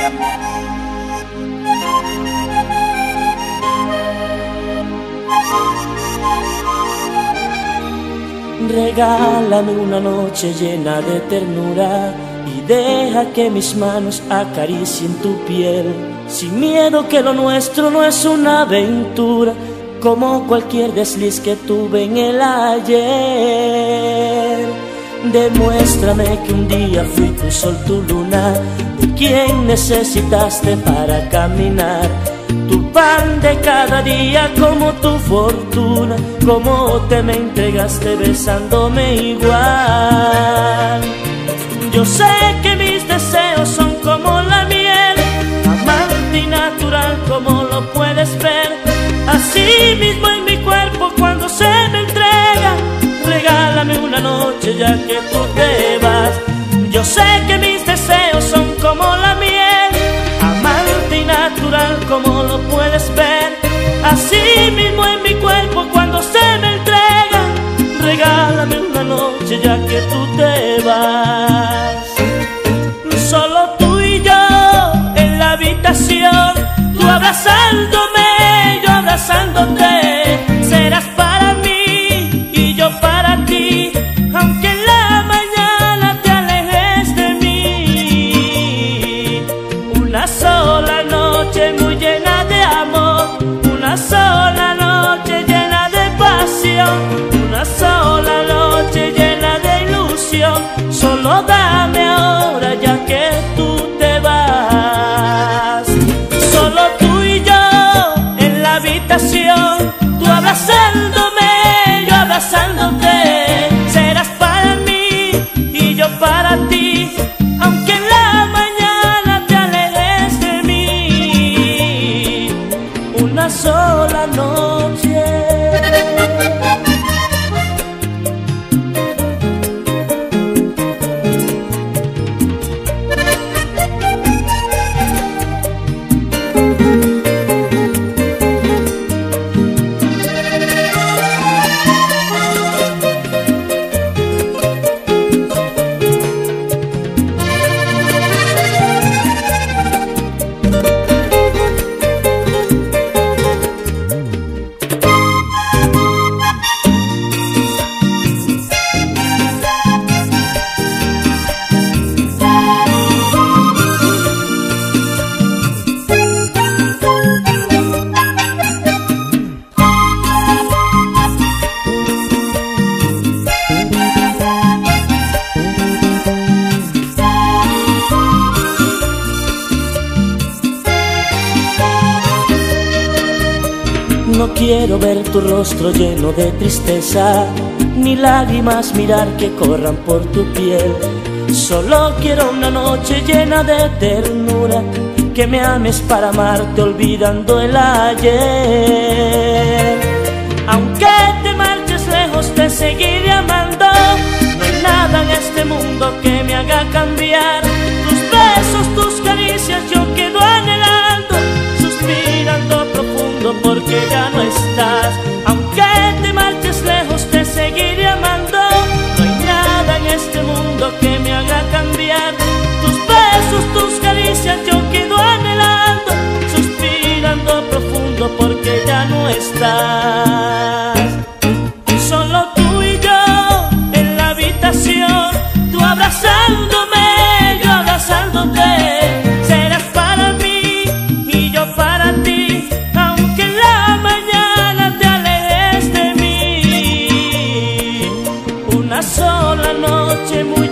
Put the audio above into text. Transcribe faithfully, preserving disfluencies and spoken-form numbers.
Regálame una noche llena de ternura y deja que mis manos acaricien tu piel, sin miedo que lo nuestro no es una aventura, como cualquier desliz que tuve en el ayer. Demuéstrame que un día fui tu sol, tu luna, de quien necesitaste para caminar, tu pan de cada día como tu fortuna, como te me entregaste besándome igual. Yo sé que mis deseos son como la miel, amante y natural como lo puedes ver, así mismo en mi cuerpo cuando se me entrega. Regálame una noche ya que tú te vas. Yo sé que mis deseos son como la miel, amante y natural como lo puedes ver, así mismo en mi cuerpo cuando se me entrega. Regálame una noche ya que tú te vas. Solo tú y yo en la habitación, tú abrazándome, yo abrazándote. Serás para mí y yo para ti, aunque en la mañana te alejes de mí. Una sola noche muy llena de amor, una sola noche llena de pasión, una sola noche llena de ilusión. Solo dame ahora ya que tú te vas. Solo tú y yo en la habitación, tú abrazándome, yo abrazándote. Serás para mí y yo para ti, aunque en la mañana te alejes de mí. Una sola noche. No quiero ver tu rostro lleno de tristeza, ni lágrimas mirar que corran por tu piel. Solo quiero una noche llena de ternura, que me ames para amarte olvidando el ayer. Aunque te marches lejos te seguiré amando, no hay nada en este mundo que me haga cambiar. Tus besos, tus caricias yo quedo anhelando, suspirando profundo porque ya no estás. Aunque te marches lejos te seguiré amando, no hay nada en este mundo que me haga cambiar. Tus besos, tus caricias yo quedo anhelando, suspirando profundo porque ya no estás. Solo tú y yo en la habitación, tú abrazándome, yo abrazándote. Serás para mí y yo para ti, aunque en la mañana te alejes de mí. Una sola noche muy